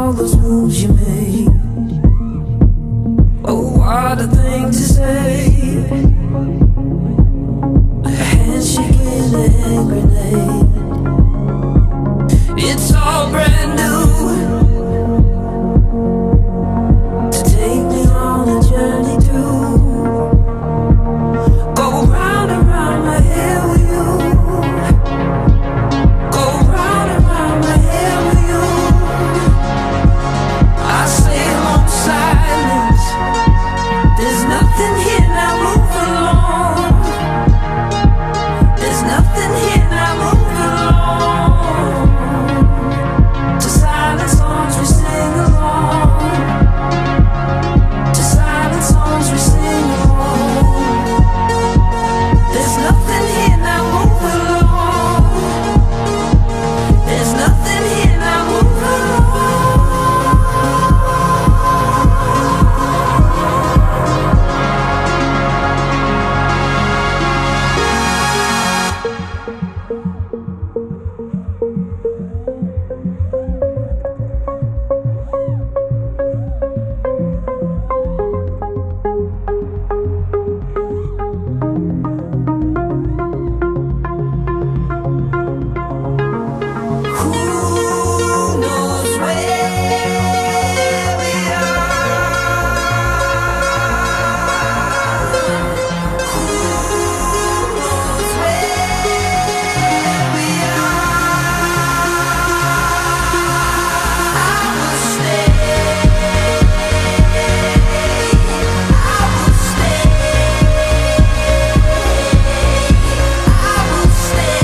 all those moves you made. Oh, what a thing to say. A handshake and a hand grenade. It's all brand new. To take me on a journey through. Go round and round my head with you. Go round and round my head with you. I say long silence. There's nothing here, now move along. There's nothing here, now move along. To silent songs we sing along. To silent songs we sing along. There's nothing here, now move along. There's nothing here, now move along. Who knows where we are? Who knows where we are? I will stay. I will stay. I will stay.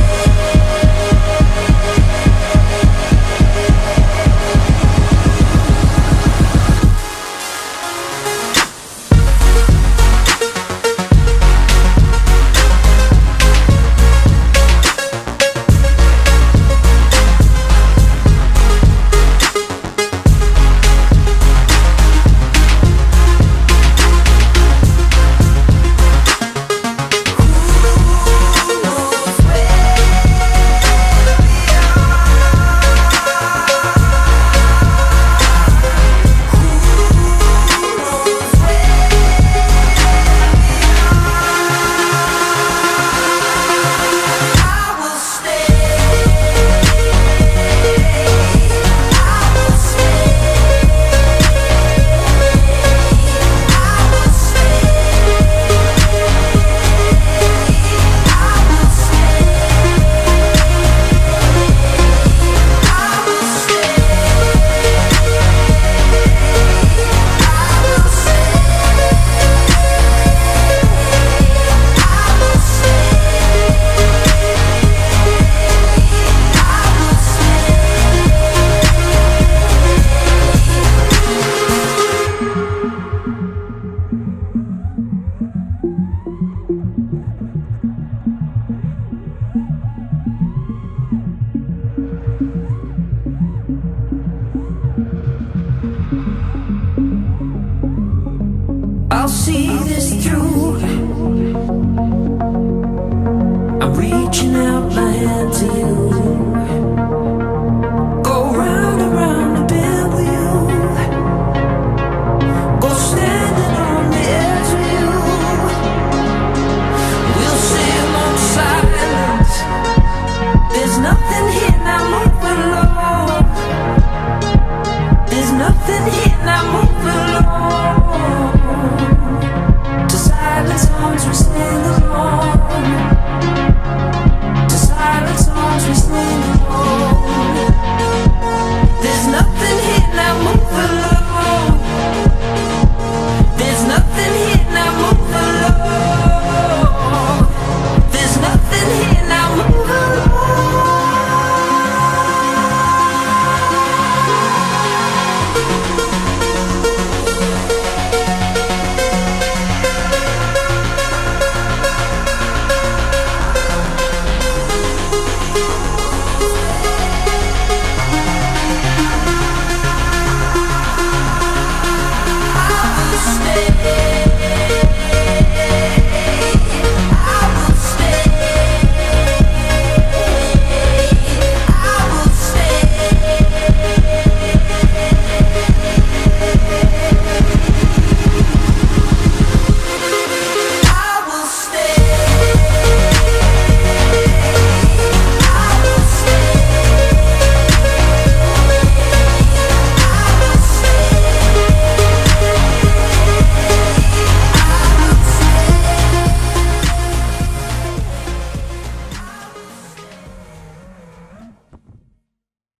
I'll see this through. I'm reaching out my hand to you.